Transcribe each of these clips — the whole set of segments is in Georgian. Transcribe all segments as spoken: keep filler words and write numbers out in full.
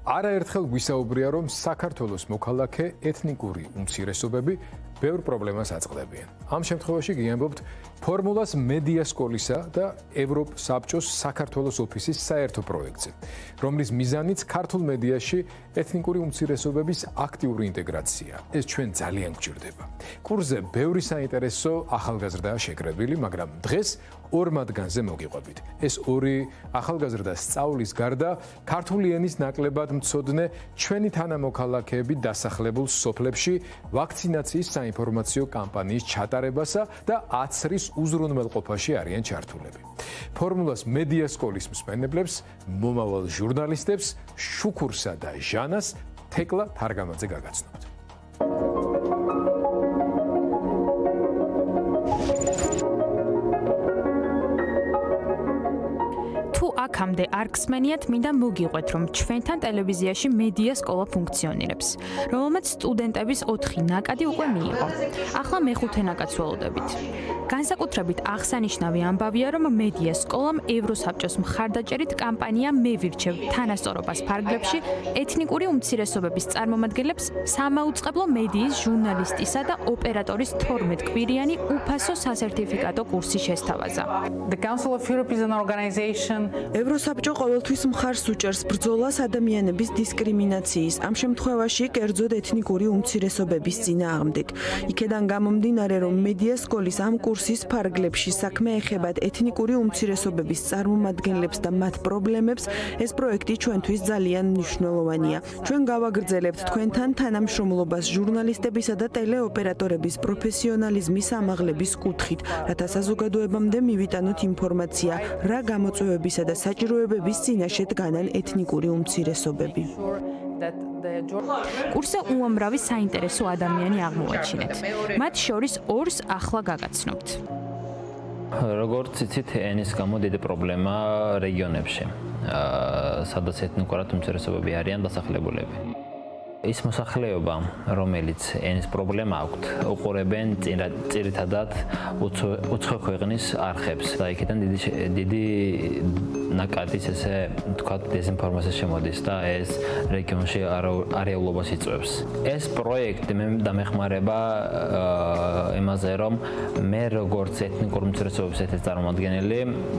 არაერთხელ გვისაუბრია, რომ საქართველოს მოქალაქე ეთნიკური უმცირესობები ბევრ პრობლემას აწყდებიან. ამ შემთხვევაში გიამბობთ ფორმულას მედია სკოლისა და ევროსაბჭოს საქართველოს ოფისის საერთო პროექტზე, რომლის მიზანიც ქართულ მედიაში ეთნიკური უმცირესობების აქტიური ინტეგრაცია. ეს ჩვენ ძალიან გვჭირდება. კურსზე ბევრი საინტერესო ახალგაზრდაა შეკრებილი, მაგრამ დღეს ორ მათგანზე მოგიყვებით. ეს ორი ახალგაზრდა სწავლის გარდა ქართული ენის ნაკლებად მცოდნე ჩვენი თანამოქალაქეები დასახლებულ სოფლებში ვაქცინაციის საინფორმაციო კამპანიის ჩატარებასა და აცრის უზრუნველყოფაში არიან ჩართულები. ფორმულას მედია სკოლის მსმენებლებს, მომავალ ჟურნალისტებს, შუქურსა და ჟანას თეკლა თარგამაძე გაგაცნობთ. აქამდე არ გსმენიათ, მინდა მოგიყვეთ, რომ ჩვენთან ტელევიზიაში მედია სკოლა ფუნქციონირებს, რომელმაც სტუდენტების ოთხი ნაკადი უკვე მიიღო. ახლა მეხუთე ნაკადს ველოდებით. განსაკუთრებით აღსანიშნავი ამბავია, რომ მედია სკოლამ ევროსაბჭოს მხარდაჭერით კამპანია „მე ვირჩევ თანასწორობას ფარგლებში“ ეთნიკური უმცირესობების წარმომადგენლებს სამაუწყებლო მედიის ჟურნალისტისა და ოპერატორის თორმეტ კვირიანი უფასო სასერტიფიკატო კურსი შესთავაზა. The Council of Europe is an organization ევროსაბჭო ყოველთვის მხარს უჭერს ბრძოლას ადამიანების დისკრიმინაციის, ამ შემთხვევაში კერძოდ ეთნიკური უმცირესობების წინააღმდეგ. იქედან გამომდინარე, რომ მედია სკოლის ამ კურსის ფარგლებში საქმე ეხებათ ეთნიკური უმცირესობების წარმომადგენლებს და მათ პრობლემებს, ეს პროექტი ჩვენთვის ძალიან მნიშვნელოვანია. ჩვენ გავაგრძელებთ თქვენთან თანამშრომლობას ჟურნალისტებისა და ტელეოპერატორების პროფესიონალიზმის ამაღლების კუთხით, რათა საზოგადოებამდე მივიტანოთ ინფორმაცია, რა გამოწვევებისა და საჭიროებების წინაშე დგანან ეთნიკური უმცირესობები. კურსზე უამრავი საინტერესო ადამიანი აღმოვაჩინეთ. მათ შორის ორს ახლა გაგაცნობთ. როგორც იცით, ენის გამო დიდი პრობლემა რეგიონებში, სადაც ეთნიკურად უმცირესობები არიან დასახლებულები. ის მოსახლეობა, რომელიც ენის პრობლემა აქვთ, უყურებენ ძირითადად უცხო ქვეყნის არხებს და იქიდან დიდი დიდი ნაკადის ესე თქვა დეზინფორმაცია შემოდის და ეს რეგიონში არეულობას იწვევს. ეს პროექტი მე დამეხმარება იმაზე, რომ მე როგორც ეთნიკურ უმცირესობების ერთ-ერთი წარმომადგენელი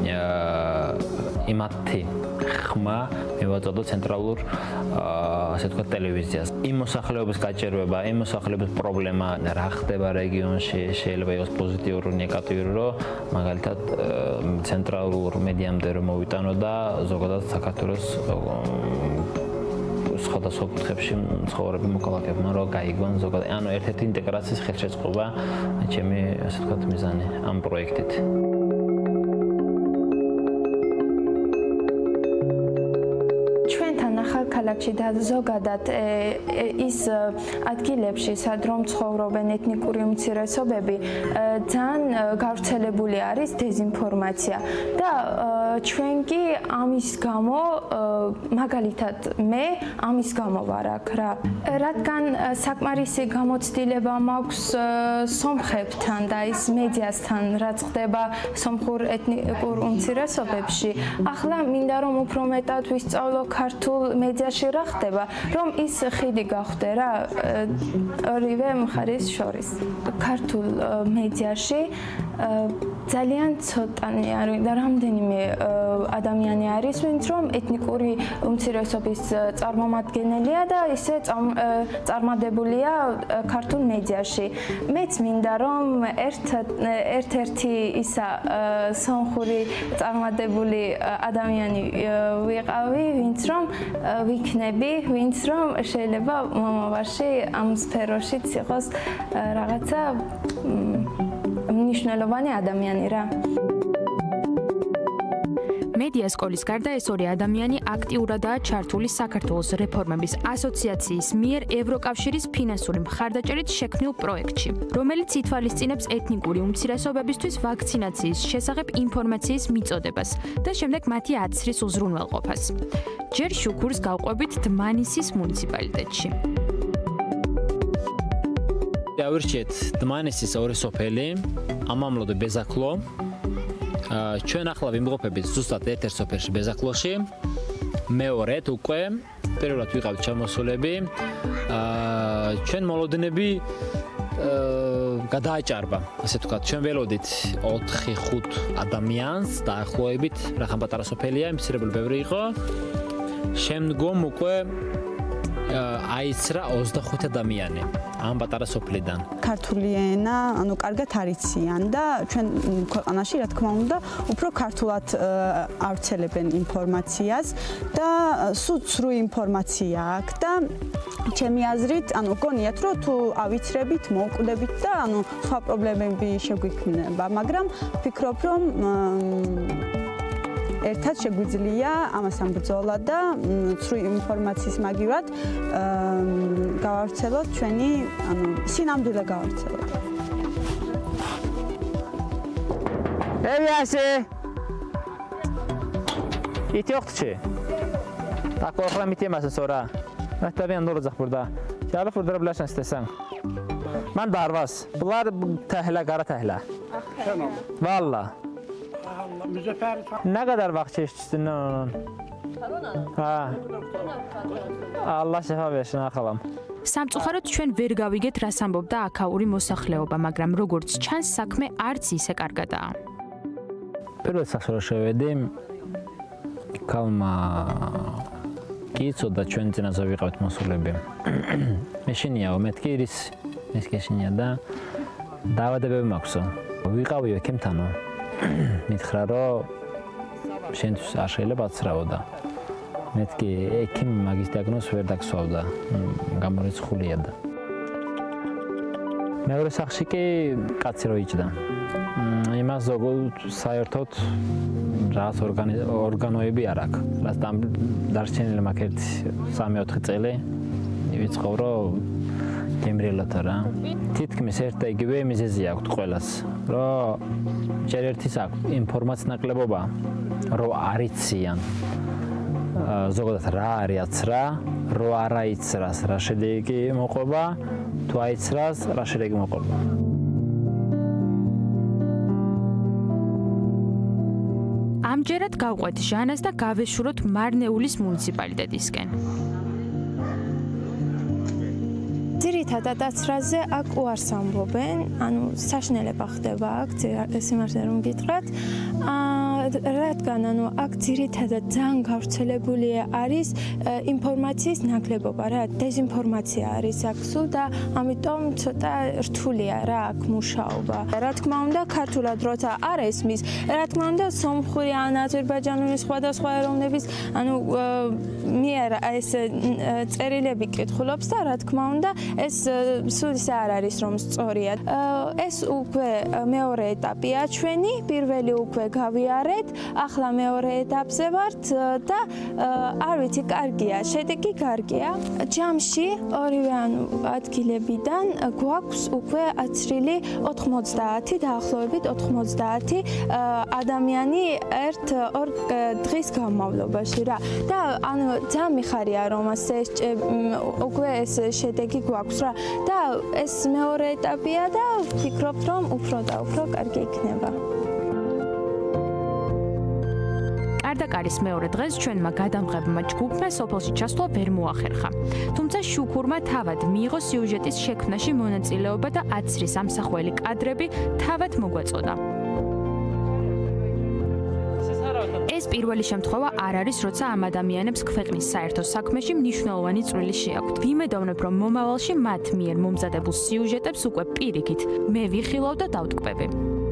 იმათი ხმა მივაწოდო ცენტრალურ ასე თქვა ტელევიზიას. იმ მოსახლეობის გაჭირვება, იმ მოსახლეობის პრობლემა რა ხდება რეგიონში, შეიძლება იყოს პოზიტიური, ნეგატიური, რომ მაგალითად ცენტრალურ მედიამდე რომ მოვიტანო და ზოგადად საქართველოს სხვადასხვა კუთხებში ცხოვრები მოქალაქეებმა რომ გაიგონ ზოგადად, ანუ ერთ-ერთი ინტეგრაციის ხელშეწყობა ჩემი ასე თქვა მიზანი ამ პროექტით. ქალაქში და ზოგადად ის ადგილებში, სად რომ ცხოვრობენ ეთნიკური უმცირესობები, ძალიან გავრცელებული არის დეზინფორმაცია და ჩვენ კი ამის გამო, მაგალითად მე ამის გამო ვარ აქ რა. რადგან საკმარისი გამოცდილება მაქვს სომხებთან და ის მედიასთან, რაც ხდება სომხურ ეთნიკურ უმცირესობებში, ახლა მინდა რომ უფრო მეტად ვისწავლო ქართულ მედიაში რა ხდება, რომ ის ხიდი გახვდე რა ორივე მხარის შორის. ქართულ მედიაში ძალიან ცოტანი არის და რამდენიმე ადამიანი არის, ვინც რომ ეთნიკური უმცირესობის წარმომადგენელია და ისე წარმადებულია ქართულ მედიაში. მეც მინდა რომ ერთ-ერთი ისა სომხური წარმადებული ადამიანი ვიყავი, ვინც რომ ვიქნები, ვინც რომ შეიძლება მომავალში ამ სფეროშიც იყოს რაღაცა მნიშვნელოვანი ადამიანი რა. მედია სკოლის გარდა ეს ორი ადამიანი აქტიურადაა ჩართული საქართველოს რეფორმების ასოციაციის მიერ ევროკავშირის ფინანსური მხარდაჭერით შექმნილ პროექტში, რომელიც ითვალისწინებს ეთნიკური უმცირესობებისთვის ვაქცინაციის შესახებ ინფორმაციის მიწოდებას და შემდეგ მათი აცრის უზრუნველყოფას. ჯერ შუქურს გავყვებით დმანისის მუნიციპალიტეტში. ავირჩიეთ დმანისის ორი სოფელი, ამამლო და ბეზაკლო. ჩვენ ახლა ვიმყოფებით ზუსტად ერთ-ერთ სოფელში ბეზაკლოში. მეორედ უკვე პირველად ვიყავთ ჩამოსულები. აა ჩვენ მოლოდინები გადააჭარბა, ასე ვთქვათ, ჩვენ ველოდით ოთხი ხუთ ადამიანს დაახლოებით, რახან პატარა სოფელია, იმცირებული ბევრი იყო. შემდგომ უკვე აიცრა ოცდახუთი ადამიანი ამ პატარა სოფლიდან. ქართული ენა, ანუ კარგად არიციან და ჩვენ ქვეყანაში, რა თქმა უნდა, უფრო ქართულად ავრცელებენ ინფორმაციას და სულ ცრუ ინფორმაცია აქვს და ჩემი აზრით, ანუ გონიათ, რომ თუ ავიცრებით, მოვკვდებით და ანუ სხვა პრობლემები შეგვიქმნება, მაგრამ ვფიქრობ, რომ ერთად შეგვიძლია ამასთან ბრძოლა და ცრუ ინფორმაციის მაგივრად გავავრცელოთ ჩვენი, ანუ სინამდვილე გავავრცელოთ. ევიასე. ითი ოხტჩი. Так охрам итемасын сора. Мәктәбен нур захбурда. Чары фурдара биләсән истәсәң. Мен дарвас. Булар тәһлә гара тәһлә. Валла. Ne kadar vaxt keçdin onun? Ha. Allah şəfa versin axalam. სამწუხაროდ ჩვენ ვერ გავიგეთ რას ამბობდა აქაური მოსახლეობა, მაგრამ როგორც ჩანს, საქმე არც ისე კარგადაა. პირველ სახსრო შევედი კალმა კიცოდა ჩვენ წინაზე ვიყავთ მოსულები. მეშინიაო მეთქი ის ეს კეშინია და დავადებები მაქვსო. ვიყავი ექიმთანო. მითხრა რომ შენთვის არ შეიძლება აცრავდა. მეთქი ექიმი მაგის დიაგნოზს ვერ დაგსვავდა. გამორიცხულია და. მეორე სახში კი კაცი რო იჭდა. იმას ზოგადად საერთოდ რაღაც ორგანოები არ აქვს. რაც დარჩენილი მაქვს ერთი სამი ოთხი წელი ვიცხოვრო გემრიელად რა. თითქმის ერთ და იგივე მიზეზი აქვს ყველას. რომ ჯერ ერთის აქვს ინფორმაციის ნაკლებობა, რომ არიციან ზოგადად რა არის აცრა, რო არ აიცრას, რა შედეგი მოყვება, თუ აიცრას, რა შედეგი მოყვება. ამჯერად გავყვეთ ჟანას და გავეშუროთ მარნეულის მუნიციპალიტეტისკენ. ძირითადად აცრაზე აქ უარს ამბობენ, ანუ საშინელება ხდება აქ, სიმართლე რომ გითხრათ. რადგან ანუ აქ ძირითადად ძალიან გავრცელებული არის ინფორმაციის ნაკლებობა, რა, დეზინფორმაცია არის აქ სულ და ამიტომ ცოტა რთულია რა აქ მუშაობა. რა თქმა უნდა, ქართულად როცა არ ესმის, რა თქმა უნდა, სომხური ან აზერბაიჯანული სხვადასხვა ეროვნების, ანუ მიერ ეს წერილები კითხულობს და რა თქმა უნდა, ეს სულ ისე არ არის რომ სწორია. ეს უკვე მეორე ეტაპია ჩვენი, პირველი უკვე გავიარეთ. ახლა მეორე ეტაპზე ვართ და არ ვიცი, კარგია, შედეგი კარგია. ჯამში ორივე ანუ ადგილებიდან გვაქვს უკვე აცრილი ოთხმოცდაათი, დაახლოებით ოთხმოცდაათი ადამიანი ერთ ორ დღის განმავლობაში რა. და ანუ ძალიან მიხარია რომ ასე უკვე ეს შედეგი გვაქვს რა. და ეს მეორე ეტაპია და ვფიქრობ რომ უფრო და უფრო კარგი იქნება. კარდაკარის მეორე დღეს ჩვენმა გადამღებმა ჯგუფმა სოფელში ჩასვლა ვერ მოახერხა. თუმცა შუქურმა თავად მიიღო სიუჟეტის შექმნაში მონაწილეობა და აცრის ამსახველი კადრები თავად მოგვაწოდა. ეს პირველი შემთხვევა არ არის, როცა ამ ადამიანებს ქვეყნის საერთო საქმეში მნიშვნელოვანი წვლილი შეაქვთ. ვიმედოვნებ, რომ მომავალში მათ მიერ მომზადებულ სიუჟეტებს უკვე პირიქით მე ვიხილავ და დავტკბები.